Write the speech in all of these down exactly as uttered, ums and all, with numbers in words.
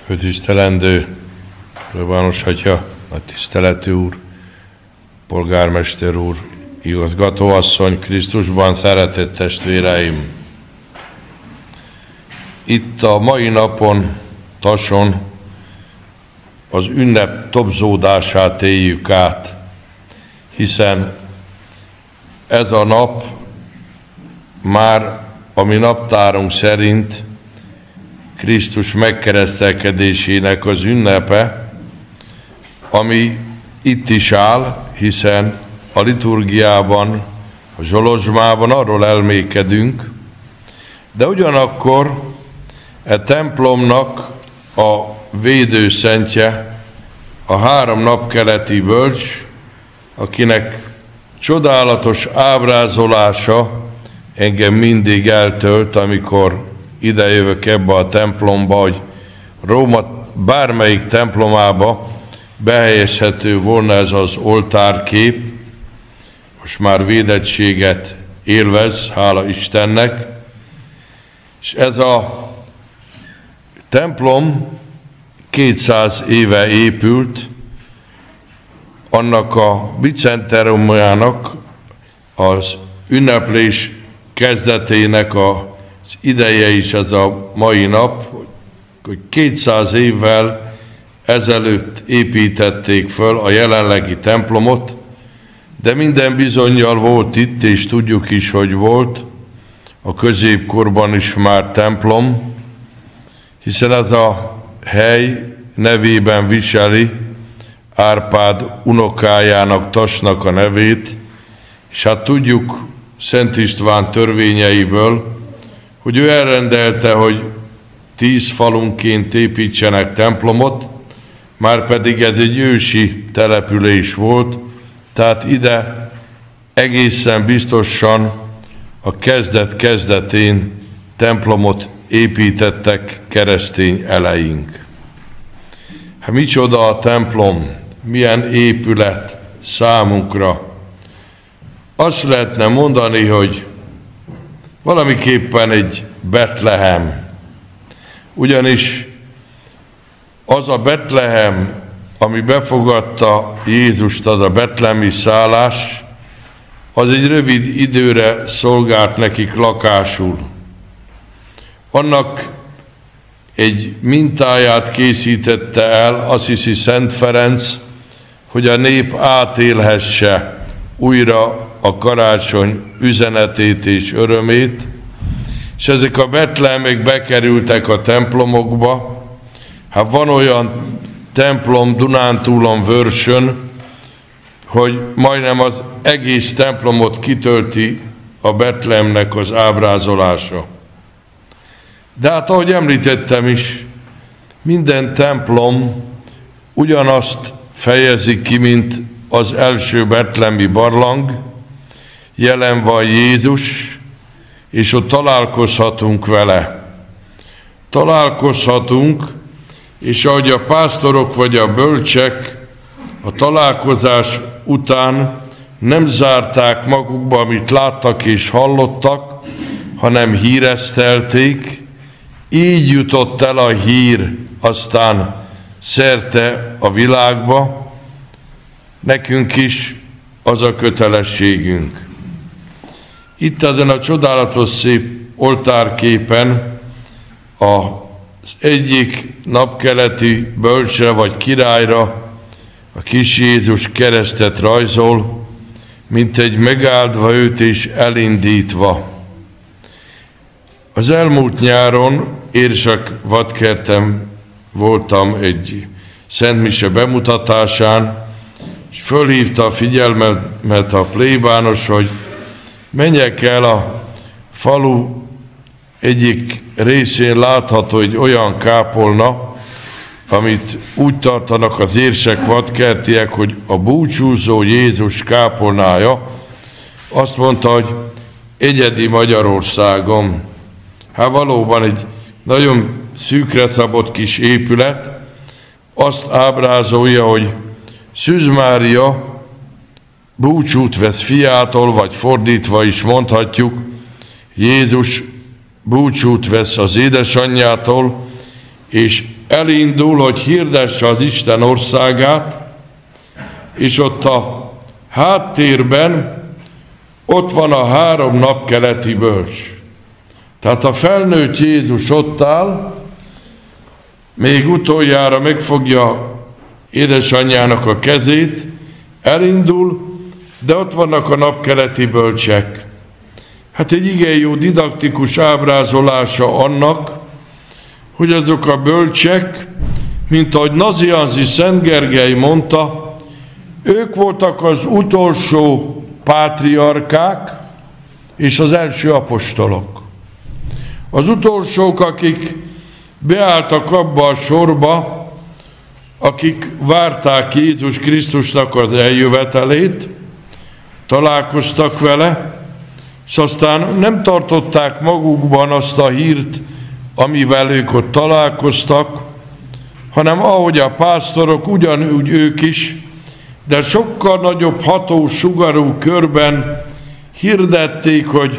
Főtisztelendő plébános atya, nagy tiszteletű úr, polgármester úr, igazgatóasszony, Krisztusban szeretett testvéreim! Itt a mai napon, Tason, az ünnep tobzódását éljük át, hiszen ez a nap már a mi naptárunk szerint Krisztus megkeresztelkedésének az ünnepe, ami itt is áll, hiszen a liturgiában, a zsolozsmában arról elmékedünk, de ugyanakkor e templomnak a védőszentje, a három napkeleti bölcs, akinek csodálatos ábrázolása engem mindig eltölt, amikor idejövök ebbe a templomba, hogy Róma bármelyik templomába behelyezhető volna ez az oltárkép. Most már védettséget élvez, hála Istennek. És ez a templom kétszáz éve épült, annak a bicentenniumának, az ünneplés kezdetének az ideje is ez a mai nap, hogy kétszáz évvel ezelőtt építették föl a jelenlegi templomot, de minden bizonnyal volt itt, és tudjuk is, hogy volt a középkorban is már templom, hiszen ez a hely nevében viseli Árpád unokájának, Tasnak a nevét, és hát tudjuk Szent István törvényeiből, hogy ő elrendelte, hogy tíz falunként építsenek templomot, már pedig ez egy ősi település volt, tehát ide egészen biztosan a kezdet-kezdetén templomot építettek keresztény eleink. Hát micsoda a templom, milyen épület számunkra. Azt lehetne mondani, hogy valamiképpen egy Betlehem. Ugyanis az a Betlehem, ami befogadta Jézust, az a betlehemi szállás, az egy rövid időre szolgált nekik lakásul. Annak egy mintáját készítette el Assisi Szent Ferenc, hogy a nép átélhesse újra a karácsony üzenetét és örömét, és ezek a betlehemek bekerültek a templomokba. Hát van olyan templom Dunántúlon, Vörsön, hogy majdnem az egész templomot kitölti a Betlehemnek az ábrázolása. De hát ahogy említettem is, minden templom ugyanazt fejezi ki, mint az első betlehemi barlang, jelen van Jézus, és ott találkozhatunk vele. Találkozhatunk, és ahogy a pásztorok vagy a bölcsek a találkozás után nem zárták magukba, amit láttak és hallottak, hanem híresztelték, így jutott el a hír aztán szerte a világba, nekünk is az a kötelességünk. Itt ezen a csodálatos szép oltárképen az egyik napkeleti bölcsre vagy királyra a kis Jézus keresztet rajzol, mint egy megáldva őt és elindítva. Az elmúlt nyáron Érsak-Vadkerten voltam egy szentmise bemutatásán, és fölhívta a figyelmet a plébános, hogy menjek el a falu egyik részén látható egy olyan kápolna, amit úgy tartanak az érsek-vadkertiek, hogy a búcsúzó Jézus kápolnája. Azt mondta, hogy egyedi Magyarországon. Hát valóban egy nagyon szűkre szabott kis épület, azt ábrázolja, hogy Szűz Mária búcsút vesz fiától, vagy fordítva is mondhatjuk, Jézus búcsút vesz az édesanyjától, és elindul, hogy hirdesse az Isten országát, és ott a háttérben ott van a három napkeleti bölcs. Tehát a felnőtt Jézus ott áll, még utoljára megfogja édesanyjának a kezét, elindul, de ott vannak a napkeleti bölcsek. Hát egy igen jó didaktikus ábrázolása annak, hogy azok a bölcsek, mint ahogy Nazianzi Szent Gergely mondta, ők voltak az utolsó pátriarkák és az első apostolok. Az utolsók, akik beálltak abba a sorba, akik várták Jézus Krisztusnak az eljövetelét, találkoztak vele, és aztán nem tartották magukban azt a hírt, amivel ők ott találkoztak, hanem ahogy a pásztorok, ugyanúgy ők is, de sokkal nagyobb hatósugarú körben hirdették, hogy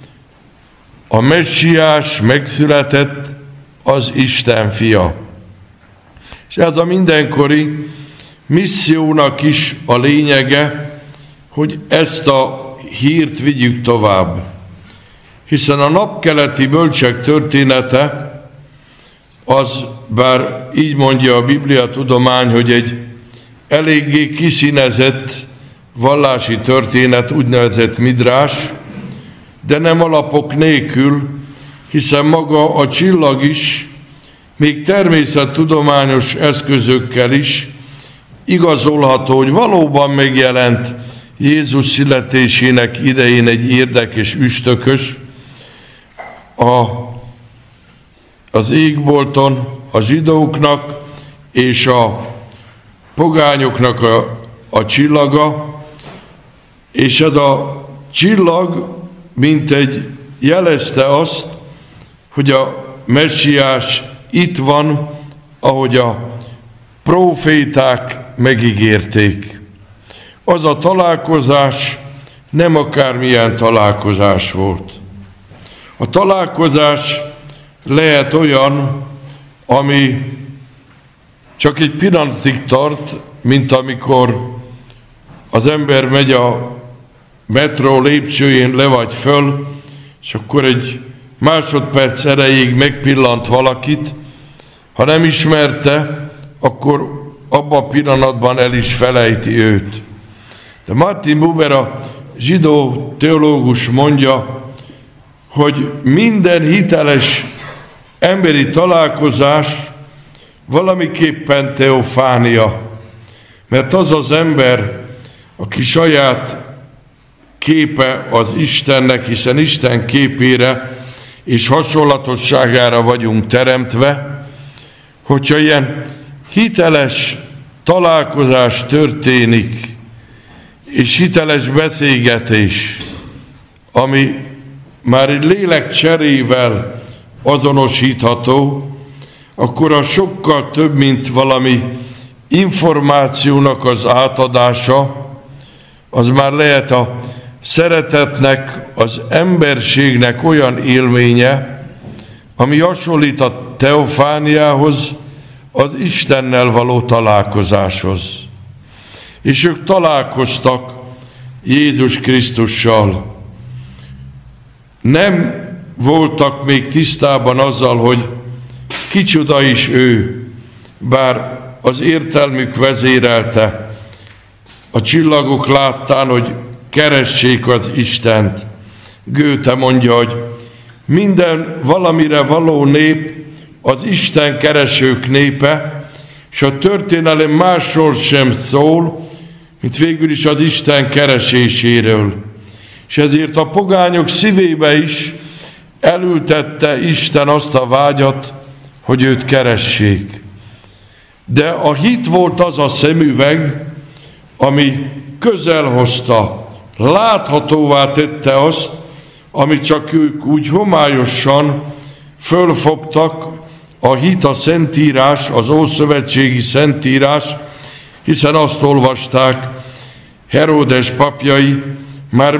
a Messiás megszületett, az Isten fia. És ez a mindenkori missziónak is a lényege, hogy ezt a hírt vigyük tovább. Hiszen a napkeleti bölcsek története, az, bár így mondja a Biblia tudomány, hogy egy eléggé kiszínezett vallási történet, úgynevezett midrás, de nem alapok nélkül, hiszen maga a csillag is, még természettudományos eszközökkel is igazolható, hogy valóban megjelent Jézus születésének idején egy érdekes üstökös a, az égbolton a zsidóknak és a pogányoknak a, a csillaga, és ez a csillag mintegy jelezte azt, hogy a Messiás itt van, ahogy a próféták megígérték. Az a találkozás nem akármilyen találkozás volt. A találkozás lehet olyan, ami csak egy pillanatig tart, mint amikor az ember megy a metró lépcsőjén le vagy föl, és akkor egy másodperc erejéig megpillant valakit, ha nem ismerte, akkor abban a pillanatban el is felejti őt. De Martin Buber, a zsidó teológus mondja, hogy minden hiteles emberi találkozás valamiképpen teofánia, mert az az ember, aki saját képe az Istennek, hiszen Isten képére és hasonlatosságára vagyunk teremtve, hogyha ilyen hiteles találkozás történik, és hiteles beszélgetés, ami már egy lélek cserével azonosítható, akkor az sokkal több, mint valami információnak az átadása, az már lehet a szeretetnek, az emberségnek olyan élménye, ami hasonlít a teofániához, az Istennel való találkozáshoz. És ők találkoztak Jézus Krisztussal. Nem voltak még tisztában azzal, hogy kicsoda is ő, bár az értelmük vezérelte, a csillagok láttán, hogy keressék az Istent. Goethe mondja, hogy minden valamire való nép az Isten keresők népe, és a történelem másról sem szól, mint végül is az Isten kereséséről. És ezért a pogányok szívébe is elültette Isten azt a vágyat, hogy őt keressék. De a hit volt az a szemüveg, ami közel hozta, láthatóvá tette azt, amit csak ők úgy homályosan fölfogtak, a hit, a Szentírás, az ószövetségi Szentírás, hiszen azt olvasták, Heródes papjai már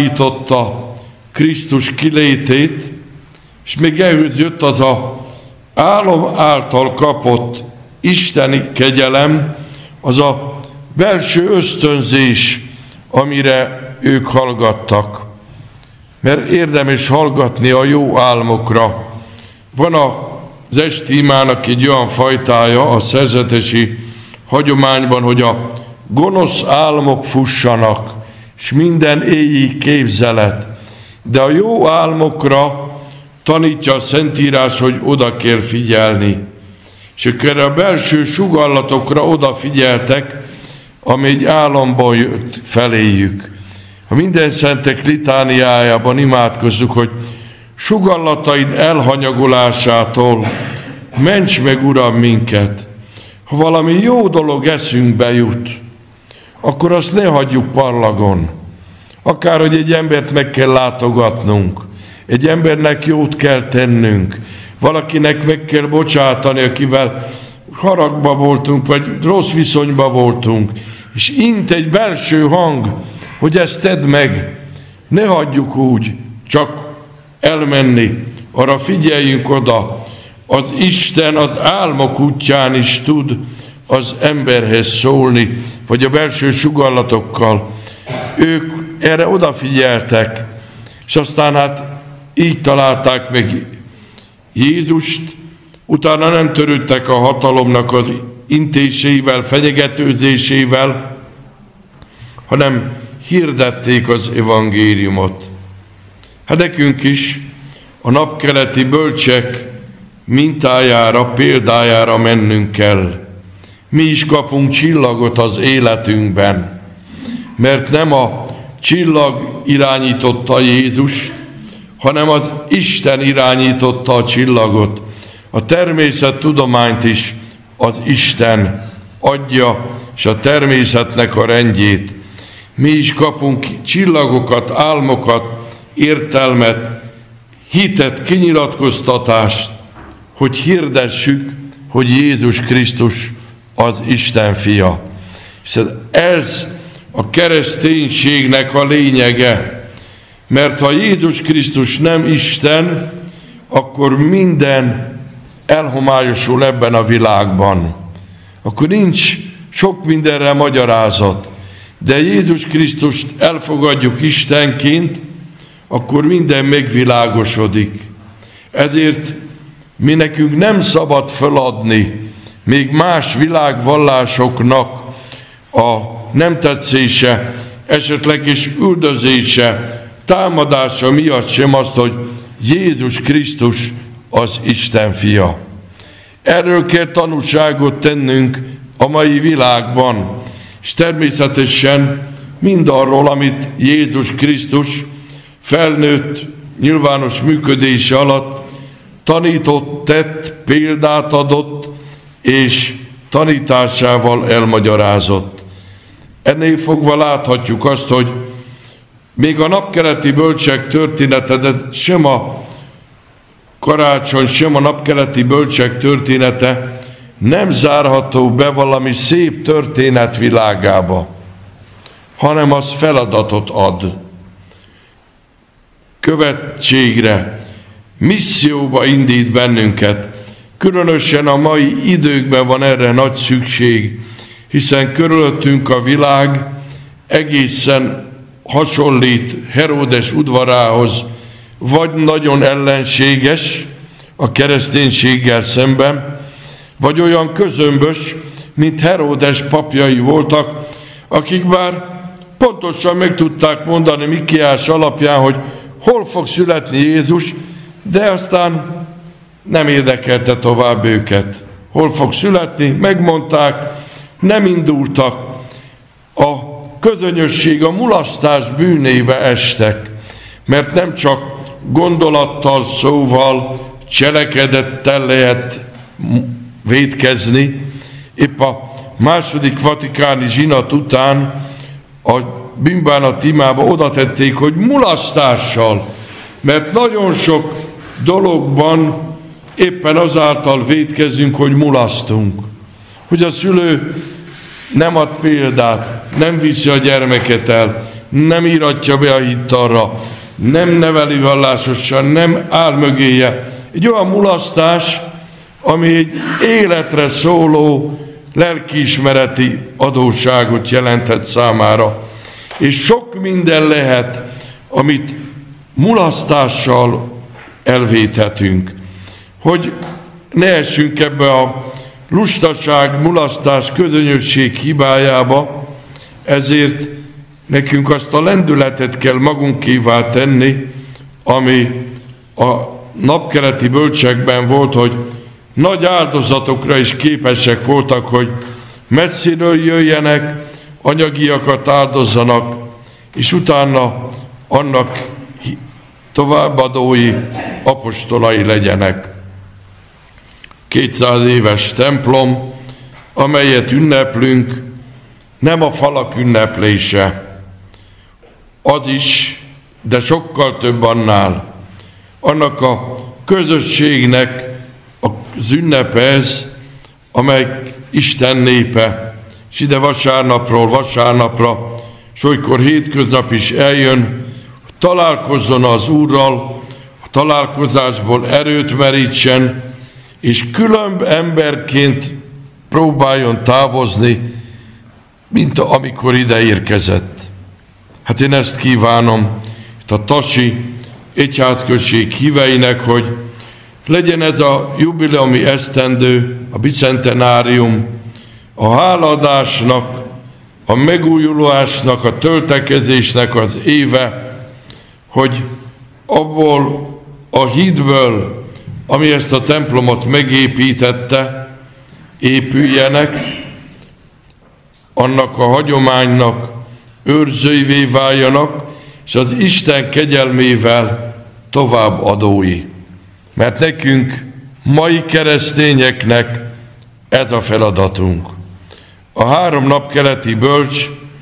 megvilágította Krisztus kilétét, és még ehhez jött az a álom által kapott isteni kegyelem az a belső ösztönzés, amire ők hallgattak. Mert érdemes hallgatni a jó álmokra. Van az esti imának egy olyan fajtája a szerzetesi hagyományban, hogy a gonosz álmok fussanak, és minden éjjel képzelet. De a jó álmokra tanítja a Szentírás, hogy oda kell figyelni. És akkor a belső sugallatokra odafigyeltek, ami egy álomban jött feléjük. A minden szentek litániájában imádkozzuk, hogy sugallataid elhanyagolásától ments meg, Uram, minket. Ha valami jó dolog eszünkbe jut, akkor azt ne hagyjuk parlagon. Akár, hogy egy embert meg kell látogatnunk, egy embernek jót kell tennünk, valakinek meg kell bocsátani, akivel haragba voltunk, vagy rossz viszonyba voltunk, és int egy belső hang, hogy ezt tedd meg, ne hagyjuk úgy csak elmenni, arra figyeljünk oda. Az Isten az álmok útján is tud az emberhez szólni, vagy a belső sugallatokkal. Ők erre odafigyeltek, és aztán hát így találták meg Jézust, utána nem törődtek a hatalomnak az intéseivel, fenyegetőzésével, hanem hirdették az evangéliumot. Hát nekünk is a napkeleti bölcsek mintájára, példájára mennünk kell. Mi is kapunk csillagot az életünkben, mert nem a csillag irányította Jézust, hanem az Isten irányította a csillagot. A természettudományt is az Isten adja, és a természetnek a rendjét. Mi is kapunk csillagokat, álmokat, értelmet, hitet, kinyilatkoztatást, hogy hirdessük, hogy Jézus Krisztus az Isten fia. Ez a kereszténységnek a lényege, mert ha Jézus Krisztus nem Isten, akkor minden elhomályosul ebben a világban. Akkor nincs sok mindenre magyarázat. De Jézus Krisztust elfogadjuk Istenként, akkor minden megvilágosodik. Ezért mi nekünk nem szabad feladni még más világvallásoknak a nem tetszése, esetleg is üldözése, támadása miatt sem azt, hogy Jézus Krisztus az Isten fia. Erről kell tanúságot tennünk a mai világban, és természetesen mindarról, amit Jézus Krisztus felnőtt nyilvános működése alatt tanított, tett, példát adott, és tanításával elmagyarázott. Ennél fogva láthatjuk azt, hogy még a napkeleti bölcsek története, de sem a karácsony, sem a napkeleti bölcsek története nem zárható be valami szép történet világába, hanem az feladatot ad. Követségre, misszióba indít bennünket. Különösen a mai időkben van erre nagy szükség, hiszen körülöttünk a világ egészen hasonlít Heródes udvarához, vagy nagyon ellenséges a kereszténységgel szemben, vagy olyan közömbös, mint Heródes papjai voltak, akik bár pontosan meg tudták mondani Mikiás alapján, hogy hol fog születni Jézus, de aztán nem érdekelte tovább őket. Hol fog születni, megmondták, nem indultak. A közönösség, a mulasztás bűnébe estek, mert nem csak gondolattal, szóval, cselekedettel lehet vétkezni. Épp a második vatikáni zsinat után a bűnbánat imába oda tették, hogy mulasztással, mert nagyon sok dologban éppen azáltal vétkezünk, hogy mulasztunk. Hogy a szülő nem ad példát, nem viszi a gyermeket el, nem íratja be a hittalra, nem neveli vallásosan, nem áll mögéje. Egy olyan mulasztás, ami egy életre szóló lelkiismereti adósságot jelentett számára. És sok minden lehet, amit mulasztással elvéthetünk. Hogy ne essünk ebbe a lustaság, mulasztás, közönyösség hibájába, ezért nekünk azt a lendületet kell magunkévá tenni, ami a napkeleti bölcsekben volt, hogy nagy áldozatokra is képesek voltak, hogy messziről jöjjenek, anyagiakat áldozzanak, és utána annak továbbadói, apostolai legyenek. kétszáz éves templom, amelyet ünneplünk, nem a falak ünneplése. Az is, de sokkal több annál. Annak a közösségnek az ünnepe ez, amely Isten népe, és ide vasárnapról vasárnapra, s olykor hétköznap is eljön, találkozzon az Úrral, a találkozásból erőt merítsen, és különb emberként próbáljon távozni, mint amikor ide érkezett. Hát én ezt kívánom itt a Tasi egyházközség híveinek, hogy legyen ez a jubileumi esztendő, a bicentenárium, a hálaadásnak, a megújulásnak, a töltekezésnek az éve, hogy abból a hídből, ami ezt a templomot megépítette, épüljenek, annak a hagyománynak őrzőivé váljanak, és az Isten kegyelmével továbbadói. Mert nekünk, mai keresztényeknek ez a feladatunk. A három napkeleti bölcs,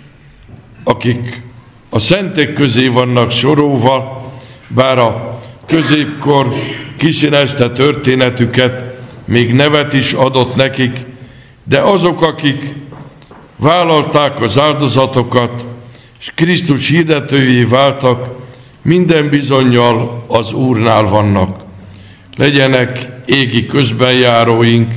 akik a szentek közé vannak sorolva, bár a középkor kiszínezte történetüket, még nevet is adott nekik, de azok, akik vállalták az áldozatokat, és Krisztus hirdetőjé váltak, minden bizonnyal az Úrnál vannak. Legyenek égi közbenjáróink,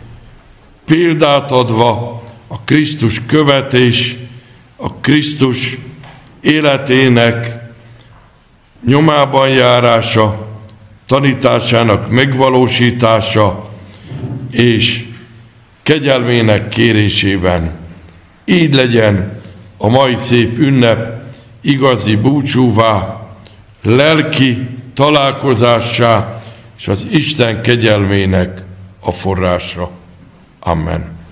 példát adva a Krisztus követés, a Krisztus életének nyomában járása, tanításának megvalósítása és kegyelmének kérésében. Így legyen a mai szép ünnep igazi búcsúvá, lelki találkozássá és az Isten kegyelmének a forrása. Amen.